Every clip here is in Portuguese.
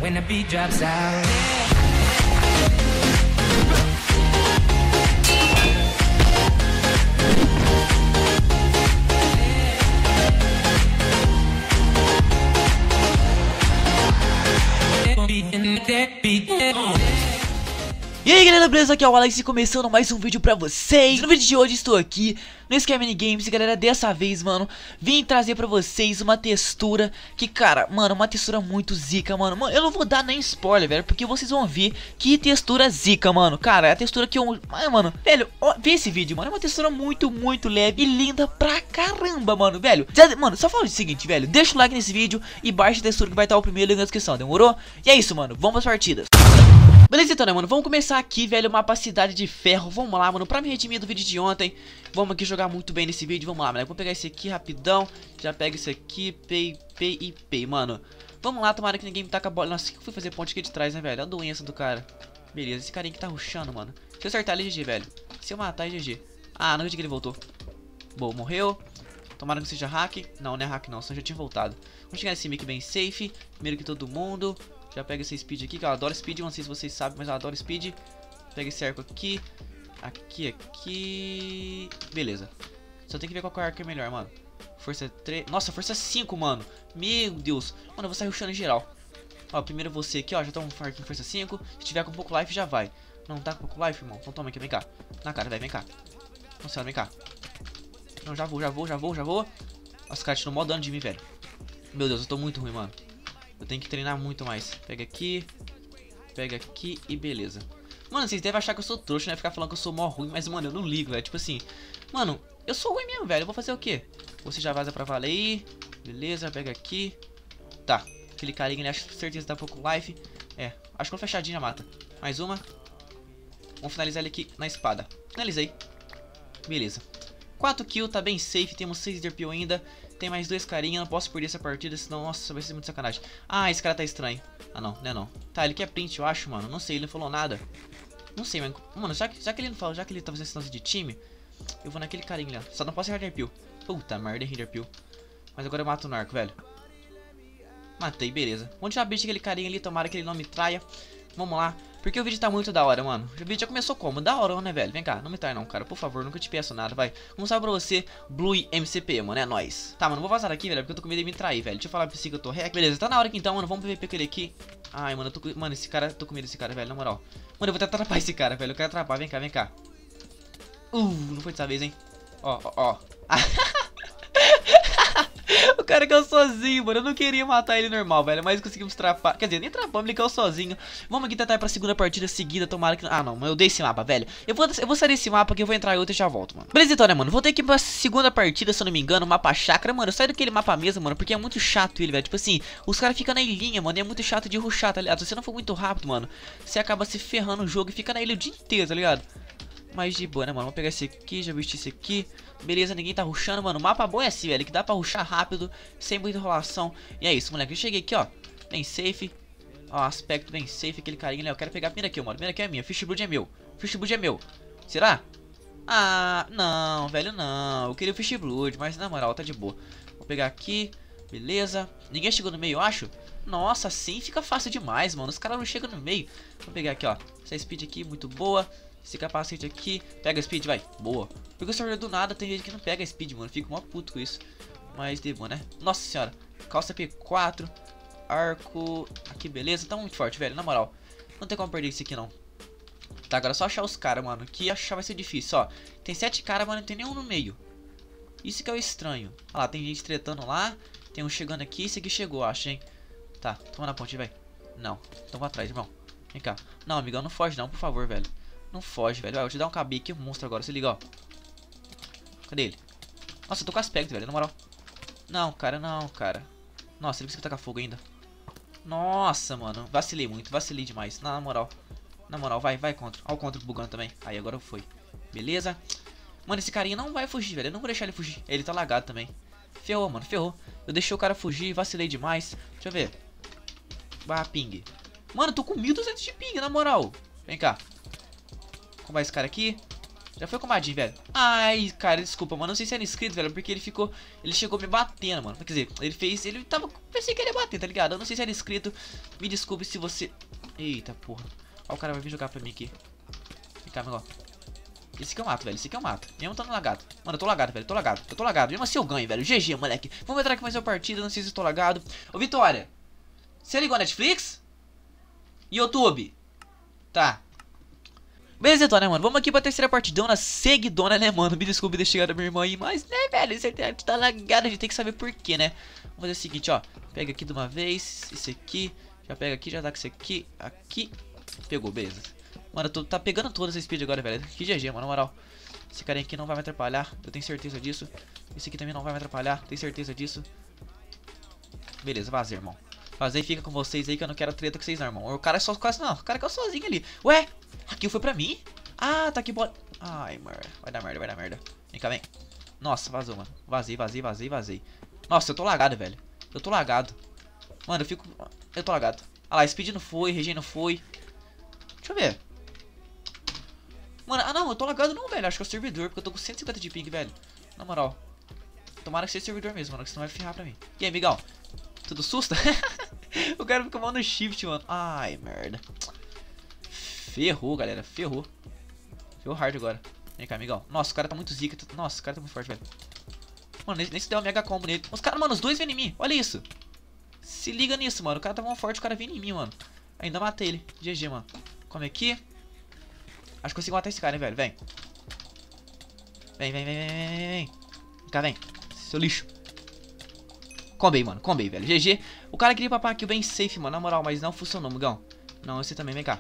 when the beat drops out. E aí galera, beleza? Aqui é o Alex e começando mais um vídeo pra vocês. No vídeo de hoje estou aqui no Scamini Games e galera, dessa vez, mano, vim trazer pra vocês uma textura que, cara, mano, uma textura muito zica, mano. Eu não vou dar nem spoiler, velho, porque vocês vão ver que textura zica, mano. Cara, é a textura que eu... mano, velho, ó, vê esse vídeo, mano. É uma textura muito leve e linda pra caramba, mano, velho. Mano, só fala o seguinte, velho, deixa o like nesse vídeo e baixa a textura que vai estar o primeiro link na descrição, demorou? E é isso, mano, vamos às partidas. Beleza então, né, mano, vamos começar aqui, velho, mapa Cidade de Ferro. Vamos lá, mano, pra me redimir do vídeo de ontem. Vamos aqui jogar muito bem nesse vídeo, vamos lá, mano. Vou pegar esse aqui rapidão, já pega esse aqui, pay, mano. Vamos lá, tomara que ninguém me taca a bola. Nossa, que eu fui fazer ponte aqui de trás, né, velho, a doença do cara. Beleza, esse carinha que tá rushando, mano. Se eu acertar ele, GG, velho. Se eu matar, é GG. Ah, não acredito que ele voltou. Boa, morreu. Tomara que seja hack. Não, não é hack não, senão já tinha voltado. Vamos chegar nesse mic bem safe, primeiro que todo mundo. Já pega esse speed aqui, que eu adoro speed, não sei se vocês sabem, mas eu adoro speed. Pega esse arco aqui. Aqui. Beleza. Só tem que ver qual arco é melhor, mano. Força 3. Nossa, força 5, mano. Meu Deus. Mano, eu vou sair rushando em geral. Ó, primeiro você aqui, ó. Já tá um arco em força 5. Se tiver com pouco life, já vai. Não tá com pouco life, irmão? Então toma aqui, vem cá. Na cara, velho, vem cá. Nossa, vem cá. Não, já vou. Nossa, os caras tiram mó dano de mim, velho. Meu Deus, eu tô muito ruim, mano. Eu tenho que treinar muito mais. Pega aqui e beleza. Mano, vocês devem achar que eu sou trouxa, né? Ficar falando que eu sou mó ruim, mas, mano, eu não ligo, velho. Tipo assim, mano, eu sou ruim mesmo, velho. Eu vou fazer o quê? Você já vaza pra valer aí. Beleza, pega aqui. Tá, aquele carinha, ele acha que certeza dá pouco life. É, acho que uma fechadinha mata. Mais uma. Vamos finalizar ele aqui na espada. Finalizei. Beleza. 4 kills, tá bem safe. Temos 6 DPO ainda. Tem mais 2 carinha, não posso perder essa partida, senão, nossa, vai ser muito sacanagem. Ah, esse cara tá estranho. Ah, não, não é não. Tá, ele quer print, eu acho, mano. Não sei, ele não falou nada. Não sei, mano, já que ele não falou, já que ele tá fazendo esse lance de time, eu vou naquele carinha ali, ó. Só não posso errar Derpil. Puta merda, errei Derpil. Mas agora eu mato o narco, velho. Matei, beleza. Vamos tirar a bicha daquele carinha ali, tomara que ele não me traia. Vamos lá. Porque o vídeo tá muito da hora, mano. O vídeo já começou como? Da hora, né, velho? Vem cá, não me trai não, cara. Por favor, nunca te peço nada, vai. Vamos salve pra você, Blue MCP, mano. É nóis. Tá, mano, vou vazar aqui, velho, porque eu tô com medo de me trair, velho. Deixa eu falar pra você que eu tô hack. Beleza, tá na hora aqui então, mano. Vamos PVP com ele aqui. Ai, mano, eu tô com... Mano, esse cara... Tô com medo desse cara, velho, na moral. Mano, eu vou tentar atrapalhar esse cara, velho. Eu quero atrapalhar. Vem cá, vem cá. Não foi dessa vez, hein. Ó. O cara caiu sozinho, mano. Eu não queria matar ele normal, velho. Mas conseguimos trapar. Quer dizer, nem trapamos, ele caiu sozinho. Vamos aqui tentar ir pra segunda partida seguida. Tomara que... Ah, não, eu dei esse mapa, velho. Eu vou sair desse mapa que eu vou entrar em outro e já volto, mano. Beleza, então, né, mano? Vou ter que ir pra segunda partida, se eu não me engano. Mapa chácara, mano. Eu saio daquele mapa mesmo, mano. Porque é muito chato ele, velho. Tipo assim, os caras ficam na ilhinha, mano. E é muito chato de rushar, tá ligado? Se você não for muito rápido, mano, você acaba se ferrando no jogo e fica na ilha o dia inteiro, tá ligado? Mas de boa, né, mano? Vamos pegar esse aqui, já vesti esse aqui. Beleza, ninguém tá rushando, mano. O mapa bom é assim, velho, que dá pra rushar rápido, sem muita enrolação. E é isso, moleque. Eu cheguei aqui, ó, bem safe. Ó, aspecto bem safe, aquele carinha, né? Eu quero pegar a primeira kill, mano. A primeira kill é minha. Fish Blood é meu. Fish Blood é meu. Será? Ah, não, velho, não. Eu queria o Fish Blood, mas na moral, tá de boa. Vou pegar aqui. Beleza. Ninguém chegou no meio, eu acho. Nossa, assim fica fácil demais, mano. Os caras não chegam no meio. Vou pegar aqui, ó. Essa speed aqui, muito boa. Esse capacete aqui, pega speed, vai, boa. Porque o servidor do nada tem gente que não pega speed, mano. Fico mó puto com isso. Mas de boa, né? Nossa senhora, calça P4, arco. Aqui, beleza, tá muito forte, velho, na moral. Não tem como perder isso aqui, não. Tá, agora é só achar os caras, mano. Que achar vai ser difícil, ó. Tem 7 caras, mas não tem nenhum no meio. Isso que é o estranho. Olha lá, tem gente tretando lá. Tem um chegando aqui, esse aqui chegou, acho, hein. Tá, toma na ponte, vai. Não, então vai atrás, irmão. Vem cá. Não, amigão, não foge não, por favor, velho. Não foge, velho. Eu vou te dar um KB aqui, um monstro agora. Se liga, ó. Cadê ele? Nossa, eu tô com aspecto, velho. Na moral. Não, cara, não, cara. Nossa, ele conseguiu tacar fogo ainda. Nossa, mano. Vacilei muito, vacilei demais. Na moral. Na moral, vai contra. Ó o contra bugando também. Aí, agora foi. Beleza. Mano, esse carinha não vai fugir, velho. Eu não vou deixar ele fugir. Ele tá lagado também. Ferrou, mano, ferrou. Eu deixei o cara fugir, vacilei demais. Deixa eu ver. Barra ping. Mano, eu tô com 1200 de ping, na moral. Vem cá. Vai esse cara aqui. Já foi combadinho, velho. Ai, cara, desculpa, mano. Não sei se era inscrito, velho. Porque ele ficou. Ele chegou me batendo, mano. Quer dizer, ele fez. Ele tava. Pensei que ele ia bater, tá ligado? Eu não sei se era inscrito. Me desculpe se você. Eita porra. Ó, o cara vai vir jogar pra mim aqui. Vem cá, meu. Esse aqui eu mato, velho. Esse aqui eu mato. Mesmo estando lagado. Mano, eu tô lagado, velho. Eu tô lagado. Mesmo assim eu ganho, velho. GG, moleque. Vamos entrar aqui mais uma partida. Não sei se eu tô lagado. Ô, Vitória. Você ligou a Netflix? YouTube? Tá. Beleza, então, né, mano? Vamos aqui pra terceira partidona seguidona, né, mano? Me desculpe ter chegado a minha irmã aí, mas, né, velho, esse internet tá lagado, a gente tem que saber por quê, né? Vamos fazer o seguinte, ó. Pega aqui de uma vez, esse aqui. Já pega aqui, já dá com esse aqui, aqui. Pegou, beleza. Mano, tá pegando toda essa speed agora, velho. Que GG, mano, na moral. Esse carinha aqui não vai me atrapalhar, eu tenho certeza disso. Esse aqui também não vai me atrapalhar, tenho certeza disso. Beleza, vazei, irmão. Vazei, fica com vocês aí que eu não quero treta com vocês não, irmão. O cara é só quase não, o cara é sozinho ali. Ué, aqui foi pra mim? Ah, tá aqui, bora. Ai, merda, vai dar merda, vai dar merda. Vem cá, vem. Nossa, vazou, mano. Vazei, vazei, vazei, vazei. Nossa, eu tô lagado, velho. Eu tô lagado. Mano, eu tô lagado. Ah lá, Speed não foi, Regi não foi. Deixa eu ver. Mano, ah não, eu tô lagado não, velho. Acho que é o servidor, porque eu tô com 150 de ping, velho. Na moral. Tomara que seja servidor mesmo, mano, que senão vai ferrar pra mim. E aí, amigão? Tudo susto? O cara fica mal no shift, mano. Ai, merda. Ferrou, galera, ferrou. Ferrou hard agora. Vem cá, amigão. Nossa, o cara tá muito zica. Nossa, o cara tá muito forte, velho. Mano, nem se deu uma mega combo nele. Os caras, mano, os dois vêm em mim. Olha isso. Se liga nisso, mano. O cara tá muito forte, o cara vem em mim, mano. Ainda matei ele. GG, mano. Come aqui. Acho que consigo matar esse cara, hein, velho. Vem. Vem, vem, vem, vem, vem, vem. Vem cá, vem. Seu lixo. Combei, mano. Combei, velho. GG. O cara queria papar aqui bem safe, mano. Na moral, mas não funcionou, migão. Não, você também. Vem cá.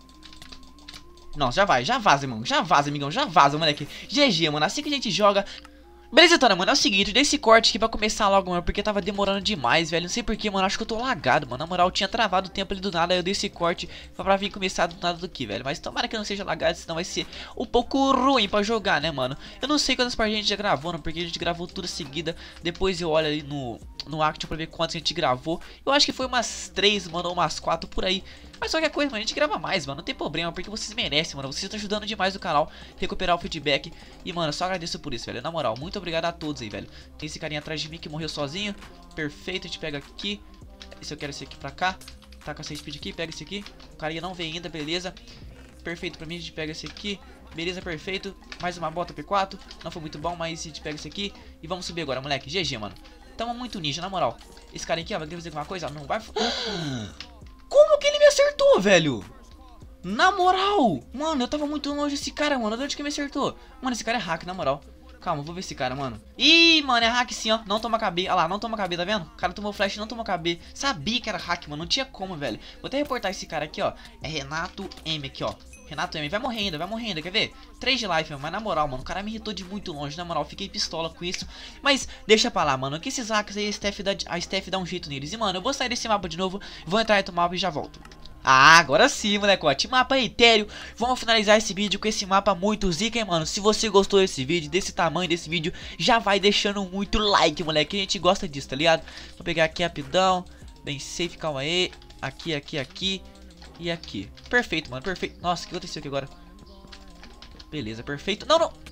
Nossa, já vai. Já vaza, irmão. Já vaza, amigão. Já vaza, moleque. GG, mano. Assim que a gente joga... Beleza, então, mano, é o seguinte, eu dei esse corte aqui pra começar logo, mano, porque tava demorando demais, velho, não sei porquê, mano, acho que eu tô lagado, mano, na moral, eu tinha travado o tempo ali do nada, aí eu dei esse corte pra vir começar do nada do que, velho, mas tomara que não seja lagado, senão vai ser um pouco ruim pra jogar, né, mano. Eu não sei quantas partidas a gente já gravou, porque a gente gravou tudo seguida, depois eu olho ali no Action pra ver quantas a gente gravou, eu acho que foi umas 3, mano, ou umas 4 por aí. Mas qualquer coisa, mano, a gente grava mais, mano, não tem problema, porque vocês merecem, mano, vocês estão ajudando demais o canal, recuperar o feedback. E, mano, eu só agradeço por isso, velho, na moral, muito obrigado a todos aí, velho. Tem esse carinha atrás de mim que morreu sozinho, perfeito, a gente pega aqui. Esse eu quero esse aqui pra cá, tá com essa speed aqui, pega esse aqui. O carinha não vem ainda, beleza. Perfeito pra mim, a gente pega esse aqui, beleza, perfeito. Mais uma bota P4, não foi muito bom, mas a gente pega esse aqui. E vamos subir agora, moleque, GG, mano. Tamo muito ninja, na moral. Esse cara aqui, ó, vai querer fazer alguma coisa? Não vai... Como que ele me acertou, velho? Na moral, mano, eu tava muito longe desse cara, mano. De onde que me acertou? Mano, esse cara é hack, na moral. Calma, vou ver esse cara, mano. Ih, mano, é hack sim, ó. Não toma KB. Olha lá, não toma KB, tá vendo? O cara tomou flash e não tomou KB. Sabia que era hack, mano. Não tinha como, velho. Vou até reportar esse cara aqui, ó. É Renato M aqui, ó. Renato M. Vai morrendo, quer ver? 3 de life, mas na moral, mano, o cara me irritou de muito longe. Na moral, fiquei pistola com isso. Mas deixa pra lá, mano. Que esses hacks aí, a Steph dá um jeito neles. E, mano, eu vou sair desse mapa de novo. Vou entrar em outro mapa e já volto. Ah, agora sim, molecote, mapa etéreo. Vamos finalizar esse vídeo com esse mapa muito zica, hein, mano. Se você gostou desse vídeo, desse tamanho desse vídeo, já vai deixando muito like, moleque. A gente gosta disso, tá ligado? Vou pegar aqui rapidão, bem safe, calma aí. Aqui, aqui, aqui e aqui. Perfeito, mano, perfeito. Nossa, o que aconteceu aqui agora? Beleza, perfeito. Não, não.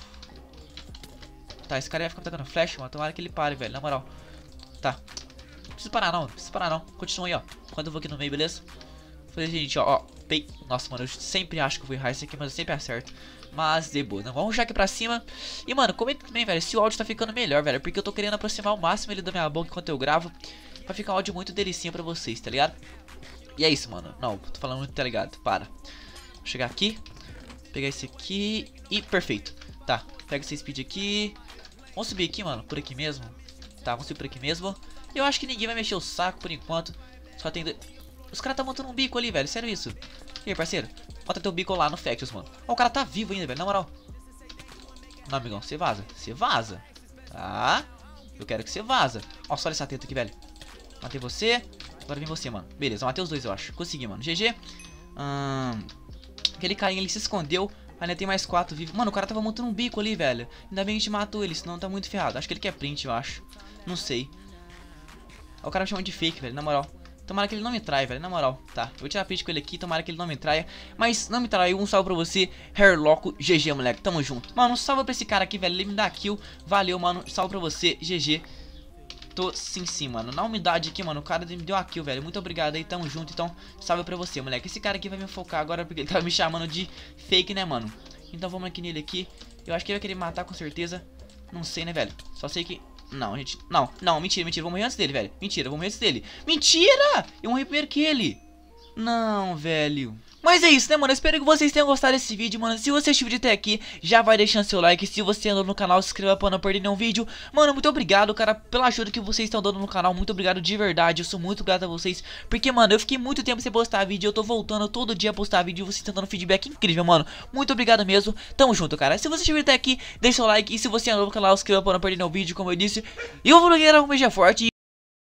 Tá, esse cara vai ficar tacando flash, mano. Tomara que ele pare, velho, na moral. Tá. Não precisa parar não, não precisa parar não. Continua aí, ó. Quando eu vou aqui no meio, beleza? Falei, gente, ó, nossa, mano, eu sempre acho que eu vou errar isso aqui, mas eu sempre acerto. Mas de boa, né? Vamos já aqui pra cima. E, mano, comenta também, velho, se o áudio tá ficando melhor, velho. Porque eu tô querendo aproximar o máximo ele da minha boca enquanto eu gravo, pra ficar um áudio muito delicinha pra vocês, tá ligado? E é isso, mano. Não, tô falando muito, tá ligado? Para. Vou chegar aqui, pegar esse aqui e perfeito. Tá, pega esse speed aqui. Vamos subir aqui, mano, por aqui mesmo. Tá, vamos subir por aqui mesmo. Eu acho que ninguém vai mexer o saco por enquanto. Só tem... Os caras tá montando um bico ali, velho. Sério isso? E aí, parceiro? Bota teu bico lá no Factions, mano. Ó, o cara tá vivo ainda, velho. Na moral. Não, amigão. Você vaza. Você vaza. Tá? Eu quero que você vaza. Ó, só olha essa teta aqui, velho. Matei você. Agora vem você, mano. Beleza, matei os dois, eu acho. Consegui, mano. GG. Aquele carinha, ele se escondeu. Ainda tem mais 4 vivos. Mano, o cara tava montando um bico ali, velho. Ainda bem que a gente matou ele, senão tá muito ferrado. Acho que ele quer print, eu acho. Não sei. Ó, o cara me chama de fake, velho. Na moral. Tomara que ele não me traia, velho, na moral. Tá, eu vou tirar print com ele aqui, tomara que ele não me traia. Mas não me traiu, um salve pra você, Hairloco, GG, moleque, tamo junto. Mano, um salve pra esse cara aqui, velho, ele me dá kill. Valeu, mano, salve pra você, GG. Tô sim, mano, na umidade aqui, mano, o cara me deu a kill, velho. Muito obrigado aí, tamo junto, então salve pra você, moleque. Esse cara aqui vai me focar agora porque ele tá me chamando de fake, né, mano. Então vamos aqui nele aqui. Eu acho que ele vai querer me matar com certeza. Não sei, né, velho, só sei que... Não, gente, não, mentira, vou morrer antes dele, velho. Mentira, vou morrer antes dele. Mentira! Eu morri primeiro que ele. Não, velho. Mas é isso, né, mano? Eu espero que vocês tenham gostado desse vídeo, mano. Se você assistiu o vídeo até aqui, já vai deixando seu like. Se você andou no canal, se inscreva pra não perder nenhum vídeo. Mano, muito obrigado, cara, pela ajuda que vocês estão dando no canal. Muito obrigado de verdade, eu sou muito grato a vocês. Porque, mano, eu fiquei muito tempo sem postar vídeo. Eu tô voltando todo dia a postar vídeo e vocês estão dando feedback incrível, mano. Muito obrigado mesmo, tamo junto, cara. Se você assistiu até aqui, deixa o like. E se você andou no canal, se inscreva pra não perder nenhum vídeo, como eu disse. E eu vou no Guerra, um beijo forte.